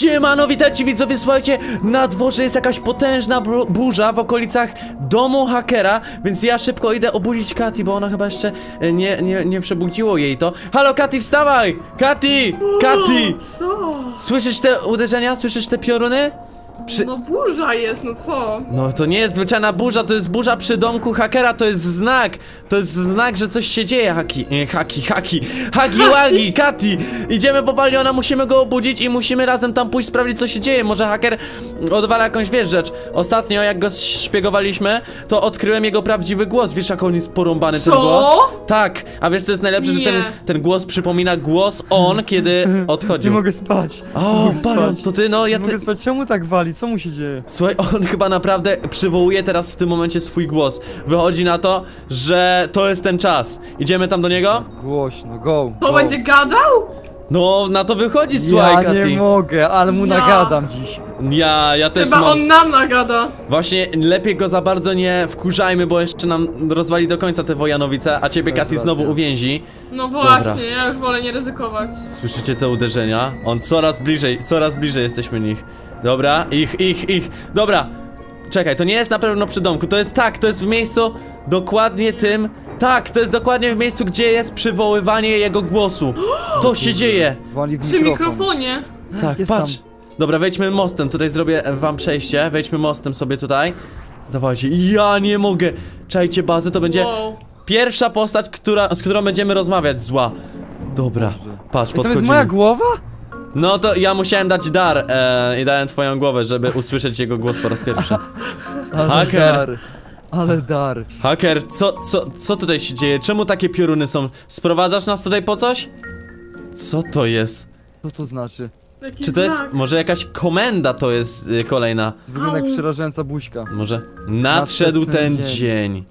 Siemano, witajcie widzowie, słuchajcie, na dworze jest jakaś potężna burza w okolicach domu hakera, więc ja szybko idę obudzić Kati, bo ona chyba jeszcze nie przebudziło jej to. Halo Kati, wstawaj! Kati! Kati! Co? Słyszysz te uderzenia? Słyszysz te pioruny? No burza jest, no co? No to nie jest zwyczajna burza, to jest burza przy domku hakera, to jest znak. To jest znak, że coś się dzieje. Hagi, Kati. Idziemy po Paliona, musimy go obudzić i musimy razem tam pójść sprawdzić, co się dzieje. Może haker odwala jakąś, wiesz, rzecz. Ostatnio jak go szpiegowaliśmy, to odkryłem jego prawdziwy głos. Wiesz, jak on jest porąbany, ten głos? Tak, a wiesz co jest najlepsze, że ten głos przypomina głos on, kiedy odchodził. Nie mogę spać. O, Palion, to ty, no ja nie mogę spać, czemu tak wali? Co mu się dzieje? Słuchaj, on chyba naprawdę przywołuje teraz w tym momencie swój głos. Wychodzi na to, że to jest ten czas. Idziemy tam do niego? Głośno, go. To będzie gadał? No, na to wychodzi, słuchaj, Kati. Ja nie mogę, ale mu nagadam dziś. Ja też Chyba on nam nagada. Właśnie, lepiej go za bardzo nie wkurzajmy, bo jeszcze nam rozwali do końca te Wojanowice, a ciebie, Kati, znowu uwięzi. No właśnie, Dobra. ja już wolę nie ryzykować. Słyszycie te uderzenia? On coraz bliżej jesteśmy nich. Dobra, ich. Dobra. Czekaj, to nie jest na pewno przy domku, to jest to jest w miejscu dokładnie tym. Tak, to jest dokładnie w miejscu, gdzie jest przywoływanie jego głosu. To się dzieje. Wali w Przy mikrofonie. Tak, jest patrz. tam. Dobra, wejdźmy mostem, tutaj zrobię wam przejście. Wejdźmy mostem sobie tutaj. Dawajcie, ja nie mogę. Czajcie bazę, to będzie pierwsza postać, z którą będziemy rozmawiać, zła. Dobra, patrz, podchodzimy. To jest moja głowa? No to ja musiałem dać dar i dałem twoją głowę, żeby usłyszeć jego głos po raz pierwszy. Haker! Ale dar. Haker, co tutaj się dzieje? Czemu takie pioruny są? Sprowadzasz nas tutaj po coś? Co to jest? Co to znaczy? Taki Czy to jest, znak. może jakaś komenda to jest kolejna? Wygląda jak przerażająca buźka. Może nadszedł ten dzień.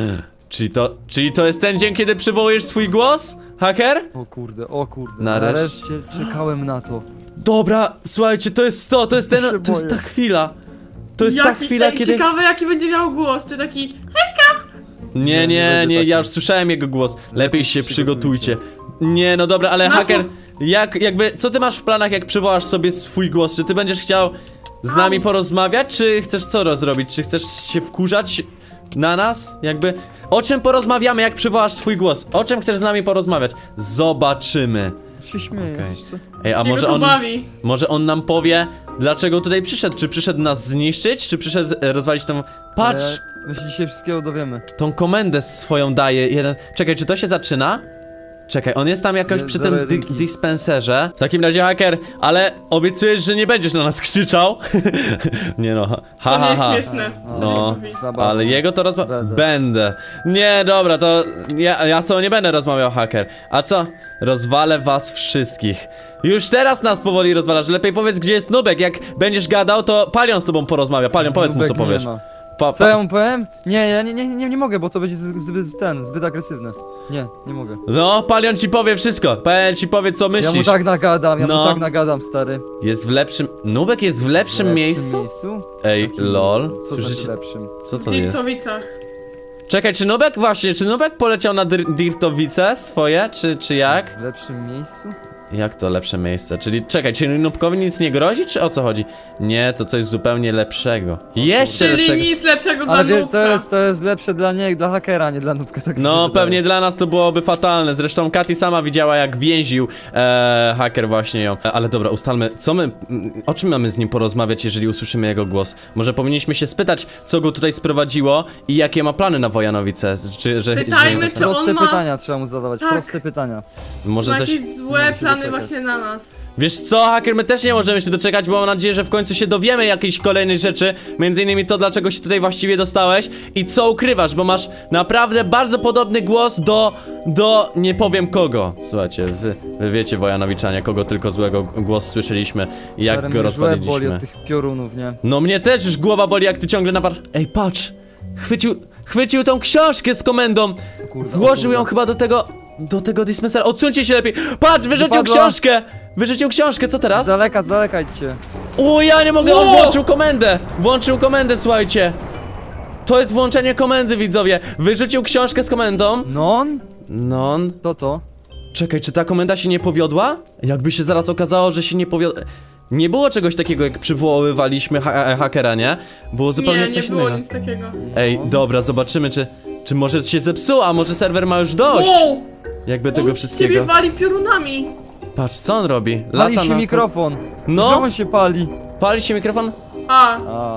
Czyli to jest ten dzień, kiedy przywołujesz swój głos? Haker? O kurde. Nareszcie czekałem na to. Dobra, słuchajcie, to jest ta chwila. To jest ta chwila, kiedy... Ciekawe jaki będzie miał głos, czy taki... Nie, ja już słyszałem jego głos. Lepiej się przygotujcie. Nie, no dobra, ale haker, co ty masz w planach, jak przywołasz sobie swój głos? Czy ty będziesz chciał z nami porozmawiać, czy chcesz co zrobić? Czy chcesz się wkurzać na nas? O czym porozmawiamy, jak przywołasz swój głos? O czym chcesz z nami porozmawiać? Zobaczymy. Się śmieję. Ej, a może on nam powie, dlaczego tutaj przyszedł? Czy przyszedł nas zniszczyć, czy przyszedł rozwalić tą... Patrz! My się dzisiaj wszystkiego dowiemy. Tą komendę swoją daje. Czekaj, czy to się zaczyna? Czekaj, on jest tam jakoś przy tym dispenserze. W takim razie, haker, ale obiecujesz, że nie będziesz na nas krzyczał? Nie no, To nie jest śmieszne. No, ale jego to Będę. Nie, dobra, to ja z tobą nie będę rozmawiał, haker. A co? Rozwalę was wszystkich. Już teraz nas powoli rozwalasz. Lepiej powiedz, gdzie jest Nubek. Jak będziesz gadał, to Palion z tobą porozmawia. Palion, powiedz mu, co powiesz. Co ja mu powiem? Nie, ja nie mogę, bo to będzie zbyt agresywne. Nie mogę. No, Palion ci powie wszystko. Palion ci powie, co myślisz. Ja mu tak nagadam, stary. Jest w lepszym... Nubek jest w lepszym miejscu? Ej, lol. Co znaczy lepszym? Co to w jest? Dirtowicach. Czekaj, czy Nubek poleciał na Dirtowice swoje, czy jak? Jest w lepszym miejscu? Jak to lepsze miejsce? Czyli Nubkowi nic nie grozi, czy o co chodzi? Nie, to coś zupełnie lepszego. Jeszcze lepszego. Czyli nic lepszego dla Ale Nubka. to jest lepsze dla hakera, nie dla Nubka. Tak No, pewnie dla nas to byłoby fatalne. Zresztą Kati sama widziała, jak więził haker właśnie ją. Ale dobra, ustalmy, o czym mamy z nim porozmawiać, jeżeli usłyszymy jego głos? Może powinniśmy się spytać, co go tutaj sprowadziło i jakie ma plany na Wojanowice? Pytajmy, czy on proste ma... pytania trzeba mu zadawać, Tak. proste pytania. Może Ma coś... jakieś złe plany właśnie na nas. Wiesz co, haker, my też nie możemy się doczekać, bo mam nadzieję, że w końcu się dowiemy jakiejś kolejnej rzeczy. Między innymi to, dlaczego się tutaj właściwie dostałeś i co ukrywasz, bo masz naprawdę bardzo podobny głos do nie powiem kogo. Słuchajcie, wy wiecie, Wojanowiczanie, kogo tylko złego głos słyszeliśmy i jak go rozwaliliśmy. Boli od tych piorunów, nie? No mnie też już głowa boli, jak ty ciągle Ej, patrz! Chwycił tą książkę z komendą! Włożył ją chyba do tego dispensera. Odsuńcie się lepiej! Patrz, wyrzucił książkę! Wyrzucił książkę, co teraz? Z daleka idźcie. O, ja nie mogę, on włączył komendę, słuchajcie. To jest włączenie komendy, widzowie. Wyrzucił książkę z komendą. Non? To? Czekaj, czy ta komenda się nie powiodła? Jakby się zaraz okazało, że się nie powiodła. nie było czegoś takiego, jak przywoływaliśmy hakera, nie? Było zupełnie Nie, nie coś było innego. nic takiego. Ej, dobra, zobaczymy, czy może się zepsuło, a może serwer ma już dość. Wow! Jakby tego On wszystkiego. ciebie wali piorunami. Patrz, co on robi? Pali Lata się na... mikrofon. No. Gdzie on się pali? Pali się mikrofon? A, A.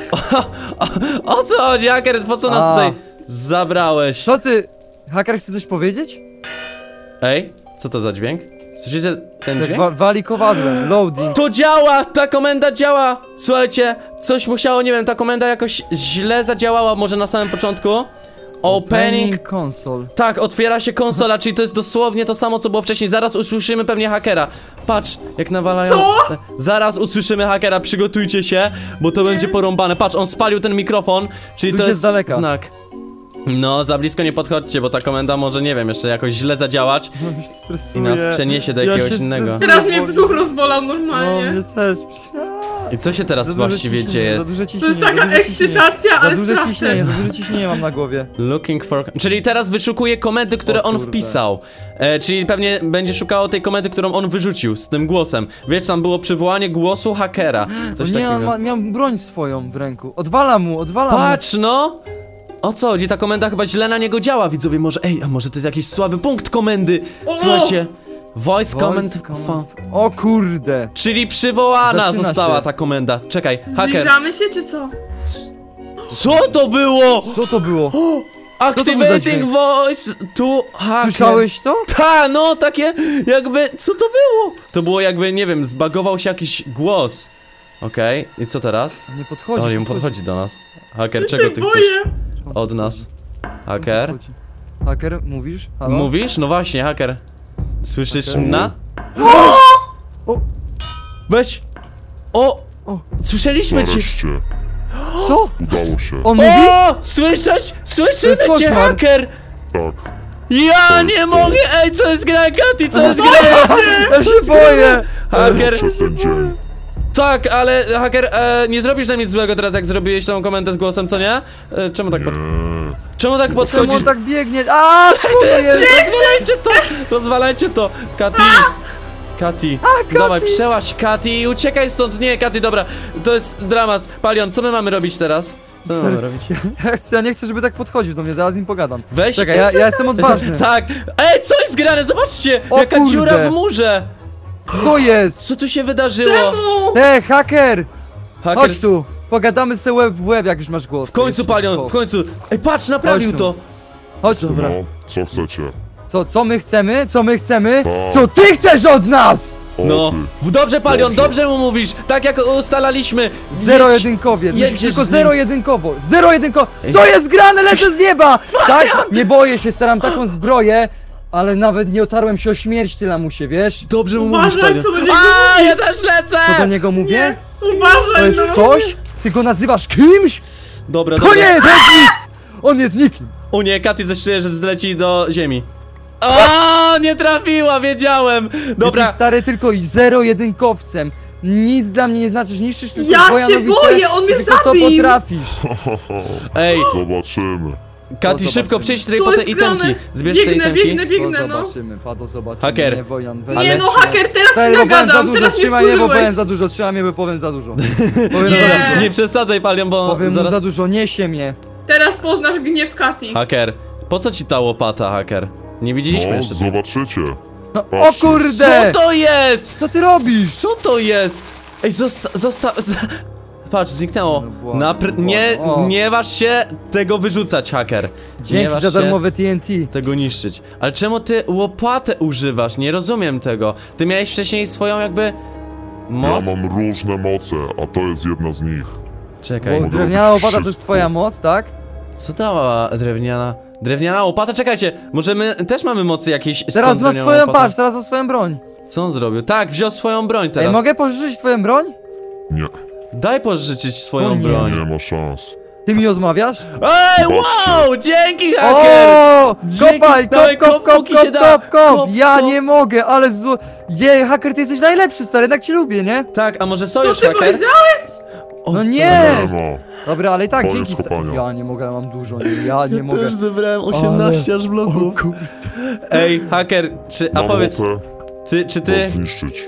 O co chodzi, haker? Po co nas A. tutaj zabrałeś? Co ty? Haker chce coś powiedzieć? Ej, co to za dźwięk? Słyszycie ten Tak dźwięk? wali kowadłem, loading. To działa! Ta komenda działa! Słuchajcie, coś musiało, nie wiem, ta komenda jakoś źle zadziałała może na samym początku. Opening... console. Tak, otwiera się konsola, czyli to jest dosłownie to samo, co było wcześniej. Zaraz usłyszymy pewnie hakera. Patrz, jak nawalają... Co? Zaraz usłyszymy hakera, przygotujcie się, bo to będzie porąbane. Patrz, on spalił ten mikrofon, czyli Słyszę to jest z daleka. znak. No, za blisko nie podchodźcie, bo ta komenda może, nie wiem, jeszcze jakoś źle zadziałać No, się stresuję. i nas przeniesie do jakiegoś się innego. stresuję, teraz mnie bo- brzuch rozbolał No, normalnie. mnie też. I co się teraz Za duże właściwie ciśnienie, dzieje? Za duże To ciśnienie. jest taka za duże ciśnienie. ekscytacja, Za ale duże strach ciśnienie, też. za duże ciśnienie mam na głowie. Looking for... Czyli teraz wyszukuje komendy, które O on kurde. wpisał. Czyli pewnie będzie szukało tej komendy, którą on wyrzucił z tym głosem. Wiesz, tam było przywołanie głosu hakera. Coś O nie, takiego. on miał broń swoją w ręku. Odwala mu. Patrz no! O co chodzi? Ta komenda chyba źle na niego działa, widzowie. Może, ej, a może to jest jakiś słaby punkt komendy? O! Słuchajcie. Voice Voice comment... command. O kurde. Czyli przywołana Zaczyna została się. ta komenda. Czekaj, haker. Zbliżamy się, czy co? Co to było? Co to było? to był za Activating dźwięk? voice to hacker. Słyszałeś to? Ta, no takie jakby, co to było? To było jakby, nie wiem, zbagował się jakiś głos. Okej, i co teraz? Nie podchodzi. O, nie podchodzi do nas. Haker, Ja czego się ty chcesz boję. od nas? Haker? Podchodzi. Haker, mówisz? Halo? Mówisz? No właśnie, haker. Słyszysz Haker? na? O! Weź! O! O! Słyszeliśmy cię! Nareszcie, Co? udało się. On mówi? O! Słyszeć? Słyszymy To jest cię, koszmar. haker! Tak, Ja nie mogę! Ej, co jest grane, Katy? Co jest grane? Ja się boję! Haker! przez ten dzień. Tak, ale haker, nie zrobisz nam nic złego teraz, jak zrobiłeś tą komendę z głosem, co nie? Czemu tak Czemu tak Czemu podchodzisz? on tak biegnie? A, to jest! Rozwalajcie to! Rozwalajcie to! Katy! Katy! Dawaj, przełaź Katy i uciekaj stąd! Nie, Katy, dobra, to jest dramat. Palion, co my mamy robić teraz? Co my mamy robić? Ja nie chcę, żeby tak podchodził do mnie, zaraz z nim pogadam. Weź... Czekaj, ja jestem odważny. Tak! Ej, co jest grane? Zobaczcie! O Jaka kurde. dziura w murze! To jest! Co tu się wydarzyło? Te, haker! Haker, Chodź tu! Pogadamy sobie łeb w łeb, jak już masz głos. w końcu, Palion, w końcu! Ej, patrz, naprawił Chodź tu. to! Chodź tu. Dobra. No, co chcecie? Co my chcemy? Co my chcemy? Tak. Co ty chcesz od nas? O, No, ty. dobrze, Palion, Dobrze. dobrze mu mówisz! Tak jak ustalaliśmy! Zero-jedynkowiec, jedź musisz tylko z nim. zero-jedynkowo. Zero-jedynkowo. Co jest grane? Lecę z nieba! Tak? Nie boję się, staram taką zbroję, ale nawet nie otarłem się o śmierć ty, lamusie, wiesz? Dobrze mu mówisz, Uważaj, Palion. co do niego A, ja mówisz. też lecę! Co do niego mówię? To Uważaj, jest no. ktoś? Ty go nazywasz kimś? Dobra, To dobra. nie, to jest nikt! On jest nikim. O nie, Katy coś czuje, że zleci do ziemi. O, nie trafiła, wiedziałem! Dobra, Jesteś stary tylko zero-jedynkowcem. Nic dla mnie nie znaczysz, niszczysz tylko Ja się Wojanowice, boję, on mnie tylko to zabił. potrafisz. ej, Zobaczymy. Katy, To szybko zobaczymy. przyjdź tutaj Co po te jest grane? itemki. Zbierz te Biegnę, itemki. biegnę, no. zobaczymy. Haker. Nie, Wojan, weź. Nie Ale- no, haker, teraz Stary, się bo powiem za nagadam, dużo, teraz mnie trzymaj mnie, bo powiem wkurzyłeś. za dużo, trzymaj mnie, bo powiem za dużo. Powiem Nie. za dużo. Nie przesadzaj, Palion, bo Powiem mu zaraz... za dużo, niesie mnie. Teraz poznasz gniew Kati. Haker, po co ci ta łopata, haker? Nie widzieliśmy No, jeszcze tego. zobaczycie. No, o Patrzcie. kurde! Co to jest? Co ty robisz? Co to jest? Ej, Patrz, zniknęło. No błagam, Nie, błagam. O. nie waż się tego wyrzucać, haker. Nie Dzięki waż za się darmowe TNT. tego niszczyć. Ale czemu ty łopatę używasz? Nie rozumiem tego. Ty miałeś wcześniej swoją jakby... moc? Ja mam różne moce, a to jest jedna z nich. Czekaj, Bo drewniana łopata to jest wszystko. twoja moc, tak? co dała drewniana? Drewniana łopata? Czekajcie, może my też mamy mocy jakieś z tą Teraz ma drewnianą swoją, łopatą? patrz, teraz ma swoją broń. Co on zrobił? Tak, wziął swoją broń teraz. Ej, mogę pożyczyć twoją broń? Nie, Daj pożyczyć swoją O nie. broń. nie ma szans. Ty mi odmawiasz? Ej, wow! Dzięki, haker! O! Dzięki, Kopaj, dawaj, kop, kop, kop, póki kop, się da. kop, kop! Kop, Ja kop. nie mogę, ale zło... Haker, ty jesteś najlepszy, stary, jednak cię lubię, nie? Tak, a może To sojusz, ty haker? powiedziałeś? O, No nie! Nie ma. Dobra, ale i tak, Koniec dzięki. kopania. Ja nie mogę, ja mam dużo, nie, ja nie mogę. zebrałem 18 aż bloków. Ej, haker, czy... A Mam powiedz, moce, czy to ty... zniszczyć.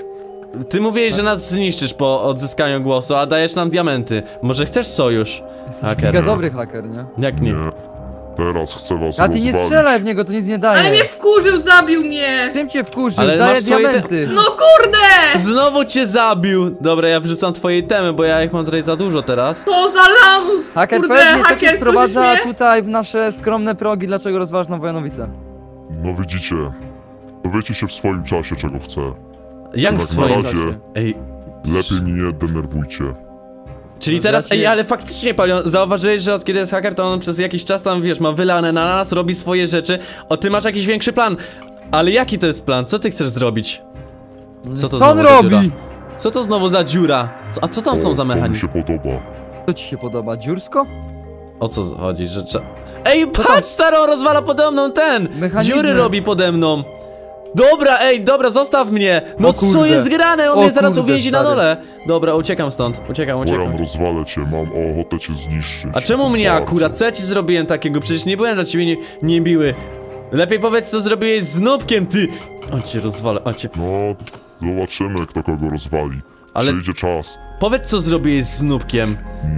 ty mówiłeś, że nas zniszczysz po odzyskaniu głosu, a dajesz nam diamenty. Może chcesz sojusz? Jesteś Haker. mega dobry haker, nie? Jak nie? Nie. Teraz chcę was A ty nie rozwalić. strzelaj w niego, to nic nie daje. Ale mnie wkurzył, zabił mnie! Czym cię wkurzył? Ale Daję masz swoje diamenty. No kurde! Znowu cię zabił! Dobra, ja wrzucam twoje itemy, bo ja ich mam tutaj za dużo teraz. To za lamus! Haker, Kurde, powiedz mi, co cię haker, sprowadza słyszysz mnie? tutaj w nasze skromne progi, dlaczego rozważasz na Wojanowice? No widzicie, dowiecie się w swoim czasie, czego chcę. Jak Tak w swoim... na razie Ej, lepiej mnie nie denerwujcie. czyli No, teraz, ja cię- ale faktycznie, Palion, zauważyłeś, że od kiedy jest haker, to on przez jakiś czas tam, wiesz, ma wylane na nas, robi swoje rzeczy. O, ty masz jakiś większy plan. Ale jaki to jest plan? Co ty chcesz zrobić? Co to Co on znowu za robi? dziura? Co to znowu za dziura? A co tam są za To mi mechanizmy? się podoba. Co ci się podoba? Dziursko? O co chodzi, że Ej, patrz, staro, rozwala pode mną ten! Mechanizmy. Dziury robi pode mną. Dobra, ej, dobra, zostaw mnie! No O kurde. co jest grane? On O mnie zaraz kurde, uwięzi na stary. dole! Dobra, uciekam stąd, uciekam. Bojan, rozwalę cię, mam ochotę cię zniszczyć. A czemu mnie Bardzo. akurat? Co ja ci zrobiłem takiego? Przecież nie byłem dla ciebie niemiły. Lepiej powiedz, co zrobiłeś z Nubkiem, ty! O cię rozwalę, o cię. No, zobaczymy, kto kogo rozwali. Ale- Przyjdzie czas. Powiedz, co zrobiłeś z Nubkiem.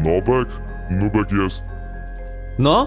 Nubek jest... No?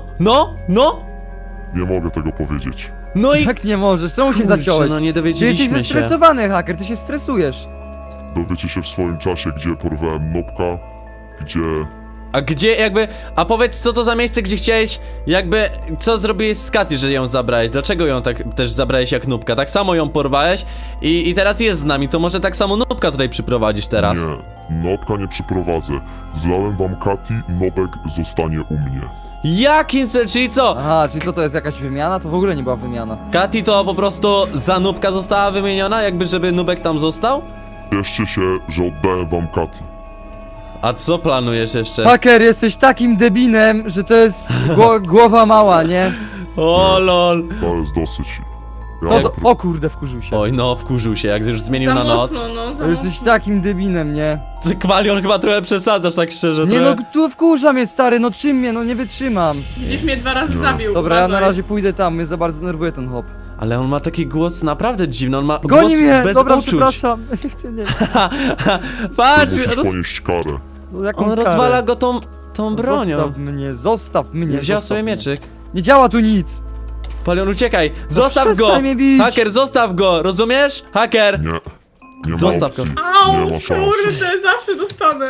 Nie mogę tego powiedzieć. No i... Jak nie możesz? Czemu się Kurczę, zaciąłeś? no nie Ty jesteś dowiedzieliśmy się. zestresowany, haker, ty się stresujesz. Dowiecie się w swoim czasie, gdzie porwałem Nubka, gdzie... A gdzie jakby... A powiedz, co to za miejsce, gdzie chciałeś... Jakby... Co zrobiłeś z Katy, że ją zabrałeś? Dlaczego ją tak też zabrałeś jak Nubka? Tak samo ją porwałeś i teraz jest z nami. To może tak samo Nubka tutaj przyprowadzisz teraz. Nie, Nubka nie przyprowadzę. Zlałem wam Kati, Nubek zostanie u mnie. Jakim cel? Czyli co? Aha, czyli co to jest jakaś wymiana? To w ogóle nie była wymiana. Katy to po prostu za Nubka została wymieniona? Jakby żeby Nubek tam został? Cieszcie się, że oddałem wam Kati. A co planujesz jeszcze? Haker, jesteś takim debinem, że to jest głowa mała, nie? O lol. To jest dosyć. Ja O, mam o kurde, wkurzył się. Oj no, wkurzył się, jak już zmienił Za na noc. mocno, no, za Jesteś mocno. takim debinem, nie? Ty, Kwalion, chyba trochę przesadzasz, tak szczerze. Nie trochę... no, tu wkurza mnie stary, no czym mnie, no nie wytrzymam. Widzisz, mnie 2 razy No. zabił. Dobra, ja na uważaj. razie pójdę tam, mnie za bardzo denerwuje ten hop. Ale on ma taki głos naprawdę dziwny, on ma Goni głos mnie! bez Dobra, uczuć. przepraszam. Nie chcę, nie. Patrz, musisz ponieść karę. No, jaką on karę? rozwala go tą bronią. Zostaw mnie. Wziął zostaw sobie mnie. mieczyk. Nie działa tu nic. Palion, uciekaj! Zostaw go! przestań mnie bić. Haker, zostaw go! Rozumiesz? Haker! Nie. Nie ma Zostaw opcji. Au, Nie ma szans. kurde, zawsze dostanę.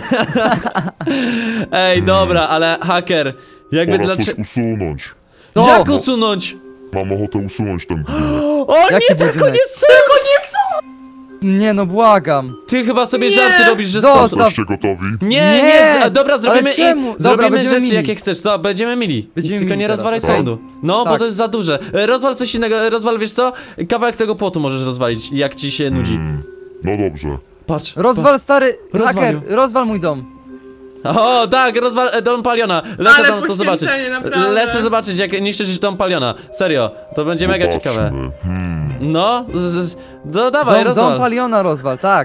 Ej, dobra, ale haker, jakby Pora coś dlaczego... usunąć. No. Jak usunąć? Mam ochotę usunąć ten budynek. O Jaki nie, tylko budynek? nie sens! Nie no, błagam. Ty chyba sobie Nie. żarty robisz, że Zostaw. są... Jesteście gotowi? Nie, a dobra, zrobimy ale czemu? Dobra, zrobimy będziemy rzeczy mili. jakie chcesz, to będziemy mili. Będziemy Tylko mili nie teraz, rozwalaj okej? sądu. No, bo Tak. to jest za duże. Rozwal coś innego, rozwal, wiesz co? Kawałek tego płotu możesz rozwalić, jak ci się nudzi. No dobrze. Patrz. Rozwal stary, Rozwalił. haker, rozwal mój dom. O, tak, rozwal dom Paliona. Lecę Ale tam to zobaczyć. poświęcenie, naprawdę. Lecę zobaczyć, jak niszczysz dom Paliona. Serio, to będzie mega ciekawe. Zobaczmy. No, no dawaj, rozwal. Dom Paliona rozwal, tak.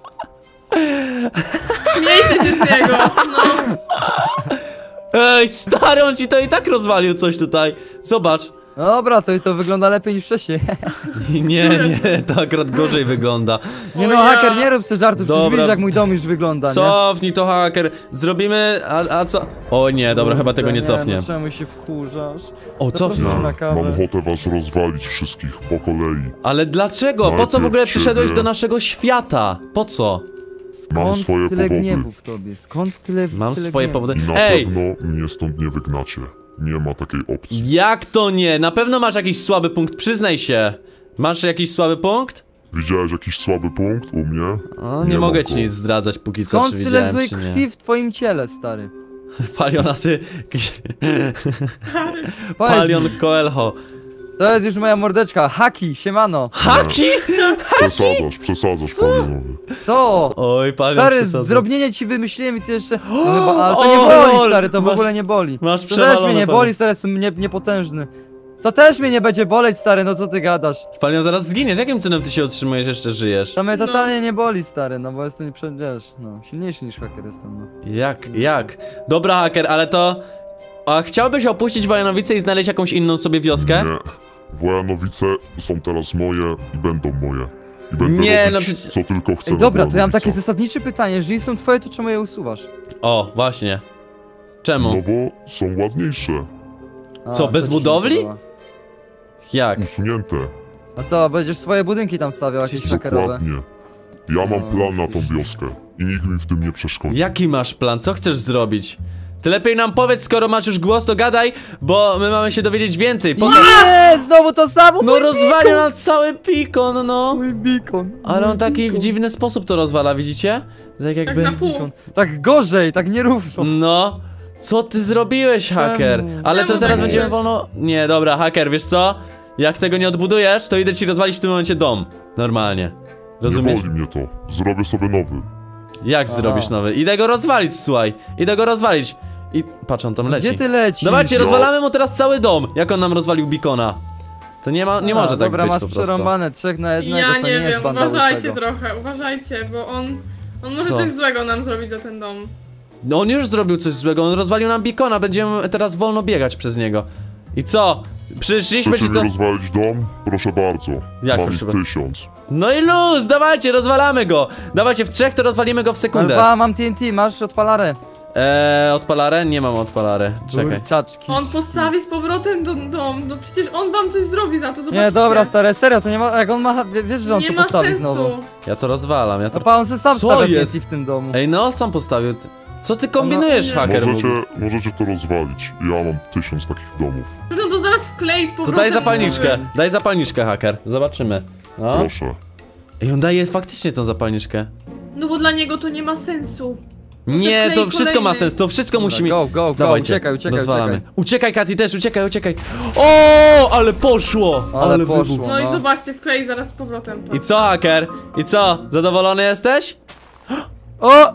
Miejcie się z niego. No. Ej, stary, on ci to i tak rozwalił coś tutaj. Zobacz. No dobra, to wygląda lepiej niż wcześniej. Nie, to akurat gorzej wygląda. Nie O no, ja. haker, nie rób sobie żartów, przecież Dobra. widzisz jak mój dom już wygląda, nie? Cofnij to, haker. Zrobimy, a co? O nie, dobra, chyba tego nie cofnie. No, czemu się wkurzasz? O, cofnij. Zapraszam na Mam kawę. ochotę was rozwalić wszystkich po kolei. Ale dlaczego? Po co w ogóle przyszedłeś do naszego świata? Po co? Mam Skąd swoje tyle powody. gniewu w tobie? Skąd tyle Mam tyle swoje gniewu? powody. Na Ej! pewno mnie stąd nie wygnacie. Nie ma takiej opcji. Jak to nie? Na pewno masz jakiś słaby punkt, przyznaj się. Masz jakiś słaby punkt? Widziałeś jakiś słaby punkt u mnie? O, nie mam mogę go. ci nic zdradzać póki co, Skąd czy tyle widziałem, złej czy nie. krwi w twoim ciele, stary? Paliona, ty... Powiedz Palion mi, Coelho. to jest już moja mordeczka, Haki, siemano. Haki? Przesadzasz, palionowy. To! Oj, Palion Stary, przesadza. zdrobnienie ci wymyśliłem i ty jeszcze... No chyba, ale to O, nie boli, lol. stary, to w Masz- ogóle nie boli. masz To też przewalone, mnie nie Paweł. boli, stary, jestem niepotężny. To też mnie nie będzie boleć, stary, no co ty gadasz? Palion, zaraz zginiesz, jakim cenem ty się utrzymujesz, jeszcze żyjesz? To mnie No. totalnie nie boli, stary, no bo jestem, wiesz, no, silniejszy niż haker jestem, no. Jak? Dobra, haker, ale to... A chciałbyś opuścić Wojanowice i znaleźć jakąś inną sobie wioskę? Nie. Wojanowice są teraz moje i będą moje. I będę Nie, robić, no przecież- co tylko chcę. Ej, dobra, na to ja mam takie Wojanowicach. zasadnicze pytanie, jeżeli są twoje, to czemu je usuwasz? O, właśnie. Czemu? No bo są ładniejsze, A, Co, bez to ci się budowli? podoba. Jak? usunięte. A co, będziesz swoje budynki tam stawiał, jakieś hakerowe? Dokładnie. Ja mam No, plan na tą jesteś- wioskę i nikt mi w tym nie przeszkodzi. Jaki masz plan? Co chcesz zrobić? Ty lepiej nam powiedz, skoro masz już głos, to gadaj, bo my mamy się dowiedzieć więcej. Nie, znowu to samo! No rozwalił nam cały pikon, no. Mój beacon. Ale on taki w beacon. dziwny sposób to rozwala, widzicie? Tak Tak jakby... na pół. Tak gorzej, tak nierówno. No. Co ty zrobiłeś, haker? Czemu? Ale to Czemu teraz tak będziemy jest? wolno... Nie, dobra, haker, wiesz co? Jak tego nie odbudujesz, to idę ci rozwalić w tym momencie dom. Normalnie. Nie Rozumiesz? boli mnie to. Zrobię sobie nowy. Jak Aha. zrobisz nowy? Idę go rozwalić, słuchaj. Idę go rozwalić. I patrz, on tam leci. Gdzie ty lecisz? Dawajcie, No. rozwalamy mu teraz cały dom, jak on nam rozwalił Beacona. To nie ma, nie A, może tak dobra, być masz po prostu. przerąbane, 3 na 1, Ja to nie nie jest wiem, banda uważajcie łysego. trochę, uważajcie, bo on może Co? coś złego nam zrobić za ten dom. No on już zrobił coś złego, on rozwalił nam Beacona, będziemy teraz wolno biegać przez niego. I co? Przyszliśmy Chcecie ci mi to... rozwalić dom? Proszę bardzo. Jak Mam proszę ich bardzo? 1000. No i luz, dawajcie, rozwalamy go. Dawajcie, w 3 to rozwalimy go w sekundę. Alba, mam TNT, masz odpalarę. Odpalarę? Nie mam odpalarę, czekaj. Kurczaczki. On postawi z powrotem dom, no przecież on wam coś zrobi za to, zobaczcie. Nie, dobra, stary, serio, to nie ma, jak on ma, wiesz, że on Nie to ma postawi sensu. znowu. Ja to rozwalam, ja to... No pa, on se sam Co stawia jest? TNT w tym domu. Ej, no, sam postawił. Co ty kombinujesz, nie. haker? w Możecie, ogóle? możecie to rozwalić. Ja mam 1000 takich domów. Przecież on to zaraz wklei z To powrotem. daj zapalniczkę, nowy. daj zapalniczkę, haker. Zobaczymy. No. Proszę. Ej, on daje faktycznie tą zapalniczkę. No bo dla niego to nie ma sensu. Nie, to wklei wszystko ma kolejny. sens, to wszystko musi mieć... Go, Dawajcie, uciekaj, rozwalamy. uciekaj. Uciekaj, Katy, też, uciekaj. O, ale poszło! Ale wybuch. poszło. No i No. zobaczcie, wklei zaraz z powrotem to. I co, haker? I co? Zadowolony jesteś? O!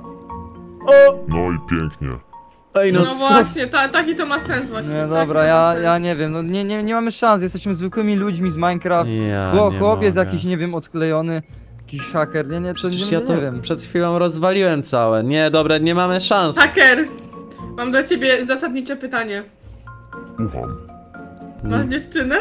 No i pięknie. Ej, No co? właśnie, taki to ma sens właśnie. Nie, taki dobra, to ma ja sens. nie wiem, no nie mamy szans, jesteśmy zwykłymi ludźmi z Minecraft. Ja Chłop jest mogę. jakiś, nie wiem, odklejony, jakiś haker, to Przecież nie, ja to nie wiem. przed chwilą rozwaliłem całe. Nie, dobra, nie mamy szans. Haker, mam dla ciebie zasadnicze pytanie. Ucham. Masz dziewczynę?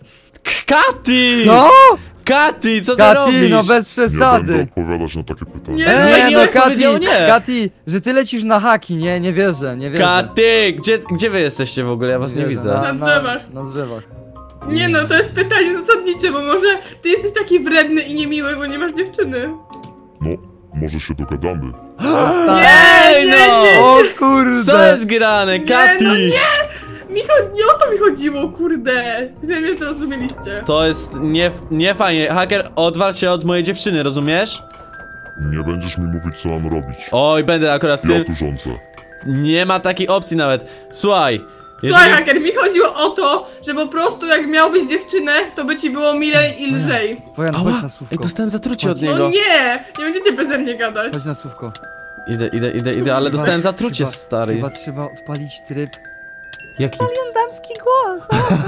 Katy! No! Katy, co ty Kati, robisz? no bez Nie będę przesady. odpowiadać na takie pytania. Nie. Ej, Nie, no jak powiedział Kati, nie. Kati, że ty lecisz na haki, nie wierzę, nie wierzę. Katy! Gdzie wy jesteście w ogóle? Ja was nie wierzę. widzę. Na drzewach. Na drzewach. Nie no, to jest pytanie zasadnicze, bo może ty jesteś taki wredny i niemiły, bo nie masz dziewczyny. No, może się dogadamy. Ej, no! O kurde! Co jest grane? Katy! no nie! Nie o to mi chodziło, kurde! Nie wiem, zrozumieliście. To jest nie fajnie. Haker, odwal się od mojej dziewczyny, rozumiesz? Nie będziesz mi mówić, co mam robić. Oj, będę akurat Ja tym. tu rządzę. Nie ma takiej opcji nawet. Słuchaj, Słuchaj, jeżeli... haker, mi chodziło o to, że po prostu jak miałbyś dziewczynę, to by ci było milej i lżej. Wojan, chodź Ała! na słówko. Ej, dostałem zatrucie od No niego. nie będziecie beze mnie gadać. Chodź na słówko. Idę, ale dostałem zatrucie, Chyba- stary. Chyba trzeba odpalić tryb. Jaki? Damski głos.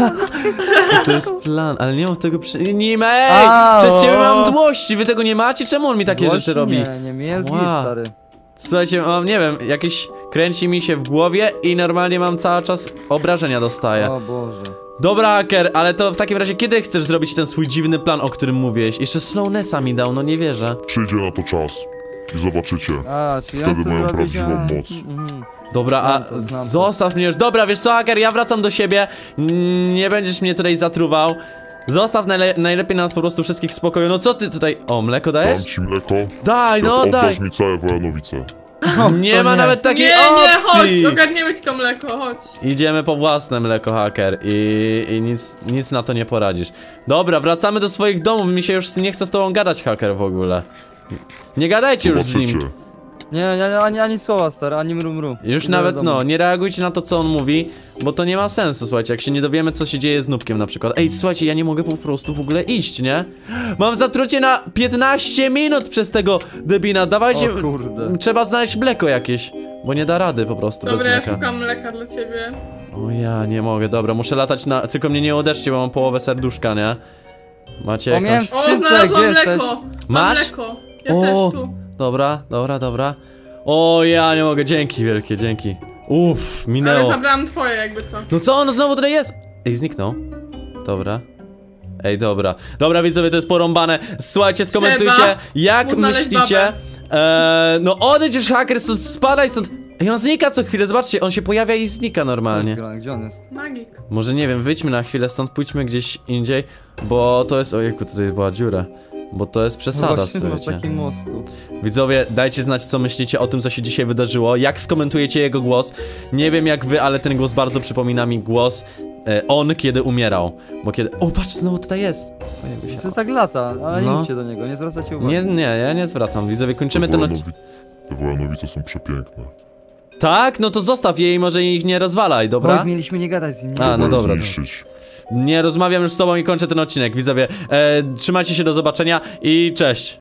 To jest plan, ale nie mam tego nie ma, ej! A, Przez ciebie o. mam mdłości, wy tego nie macie? Czemu on mi takie rzeczy robi? Nie, mi jest Wow. git, stary. Słuchajcie, mam, nie wiem, jakieś kręci mi się w głowie i normalnie mam cały czas obrażenia dostaję. O Boże. Dobra, haker, ale to w takim razie kiedy chcesz zrobić ten swój dziwny plan, o którym mówiłeś? Jeszcze Slownessa mi dał, no nie wierzę. Przyjdzie na to czas. I zobaczycie. A, czyli Wtedy on chce mają zrobić... prawdziwą a, moc. Dobra, Znam to, znam to. zostaw mnie już. Dobra, wiesz co, haker, ja wracam do siebie. Nie będziesz mnie tutaj zatruwał. Zostaw najlepiej nas po prostu wszystkich w spokoju. No co ty tutaj... O, mleko dajesz? Dam ci mleko. Daj, Jak no daj. oddasz mi całe Wojanowice. Nie to ma nie. nawet takiej Nie, chodź, opcji. ogarniemy ci to mleko, chodź. Idziemy po własne mleko, haker. I nic na to nie poradzisz. Dobra, wracamy do swoich domów. Mi się już nie chce z tobą gadać, haker, w ogóle. Nie gadajcie już z nim. Zobaczycie. Nie, ani słowa, stary, ani mru. Już Idę nawet, do domu. no, nie reagujcie na to, co on mówi, bo to nie ma sensu, słuchajcie, jak się nie dowiemy, co się dzieje z Nubkiem na przykład. Ej, słuchajcie, ja nie mogę po prostu w ogóle iść, nie? Mam zatrucie na 15 minut przez tego debina, dawajcie, O kurde. trzeba znaleźć mleko jakieś, bo nie da rady po prostu Dobra, bez ja mleka. szukam mleka dla ciebie. O ja nie mogę, dobra, muszę latać na, tylko mnie nie uderzcie, bo mam połowę serduszka, nie? Macie O, miałem jakąś... O, skrzynce, znalazłam gdzie jesteś? mleko. Mam Masz? mleko. Ja O. też tu. Dobra. O ja nie mogę, dzięki wielkie, dzięki. Uff, Ale minęło. zabrałam twoje jakby co. No co on znowu tutaj jest? Ej, zniknął. Dobra. Ej, dobra. Dobra, widzowie, to jest porąbane. Słuchajcie, skomentujcie, Trzeba jak mu znaleźć myślicie. No odejdź już, haker, stąd spadaj stąd. Ej, on znika co chwilę, zobaczcie, on się pojawia i znika Co jest normalnie. grane? Gdzie on jest? Magik. Może nie wiem, wyjdźmy na chwilę stąd, pójdźmy gdzieś indziej, bo to jest... Ojejku, tutaj była dziura. Bo to jest przesada, Właśnie, masz słuchajcie. taki mostu. Widzowie, dajcie znać, co myślicie o tym, co się dzisiaj wydarzyło, jak skomentujecie jego głos. Nie wiem jak wy, ale ten głos bardzo przypomina mi głos on, kiedy umierał. Bo kiedy... O, patrz, znowu tutaj jest. Pojawił się. To jest tak lata, ale No. nie idźcie do niego, nie zwracajcie uwagi. Nie, ja nie zwracam. Widzowie, kończymy ten odcinek. Te Wojanowice są przepiękne. Tak? No to zostaw je i może ich nie rozwalaj, Bo dobra? mieliśmy nie gadać z nim. A, no Wolę dobra. zniszczyć. Nie rozmawiam już z tobą i kończę ten odcinek, widzowie. Trzymajcie się, do zobaczenia i cześć.